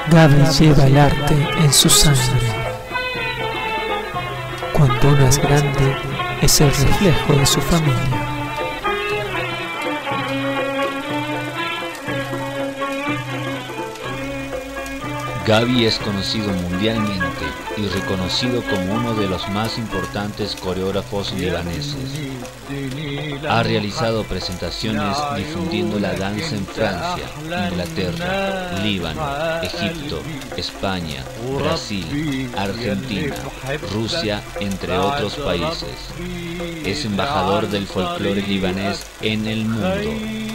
Gaby lleva el arte en su sangre. Cuando uno es grande, es el reflejo de su familia. Gaby es conocido mundialmente y reconocido como uno de los más importantes coreógrafos libaneses. Ha realizado presentaciones difundiendo la danza en Francia, Inglaterra, Líbano, Egipto, España, Brasil, Argentina, Rusia, entre otros países. Es embajador del folclore libanés en el mundo.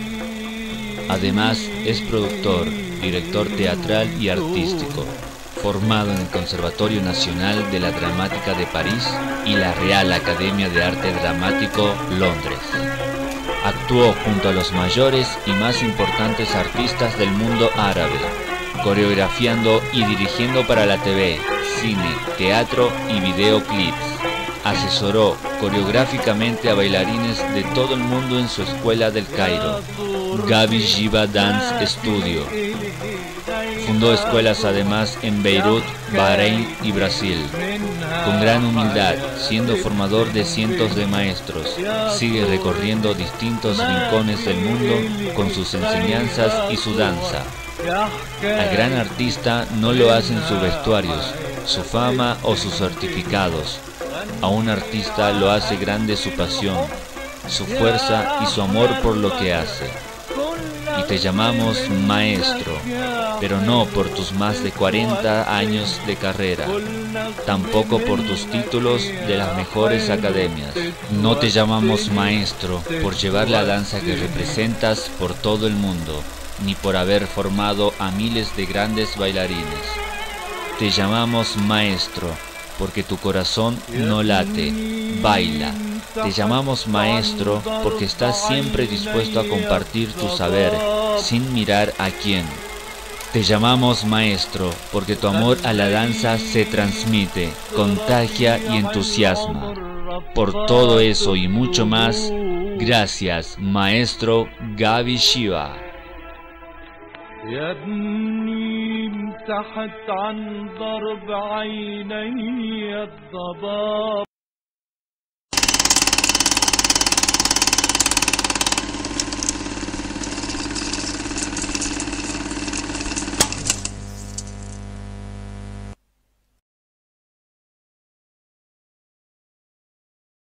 Además, es productor, director teatral y artístico, formado en el Conservatorio Nacional de la Dramática de París y la Real Academia de Arte Dramático, Londres. Actuó junto a los mayores y más importantes artistas del mundo árabe, coreografiando y dirigiendo para la TV, cine, teatro y videoclips. Asesoró coreográficamente a bailarines de todo el mundo en su escuela del Cairo, Gaby Shiva Dance Studio. Fundó escuelas además en Beirut, Bahrein y Brasil. Con gran humildad, siendo formador de cientos de maestros, sigue recorriendo distintos rincones del mundo con sus enseñanzas y su danza. Al gran artista no lo hacen sus vestuarios, su fama o sus certificados. A un artista lo hace grande su pasión, su fuerza y su amor por lo que hace. Y te llamamos maestro, pero no por tus más de 40 años de carrera, tampoco por tus títulos de las mejores academias. No te llamamos maestro por llevar la danza que representas por todo el mundo, ni por haber formado a miles de grandes bailarines. Te llamamos maestro porque tu corazón no late, baila. Te llamamos maestro porque estás siempre dispuesto a compartir tu saber, sin mirar a quién. Te llamamos maestro porque tu amor a la danza se transmite, contagia y entusiasma. Por todo eso y mucho más, gracias, maestro Gaby Shiva. يا ابني امتحت عن ضرب عيني الضباب